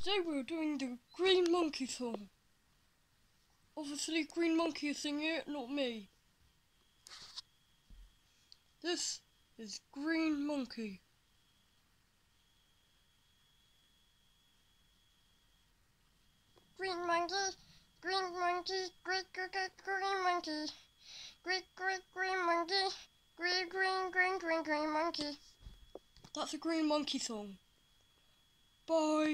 Today we're doing the Green Monkey song. Obviously Green Monkey is singing it, not me. This is Green Monkey. Green monkey, green monkey, green monkey, green monkey, green monkey. That's a Green Monkey song. Bye.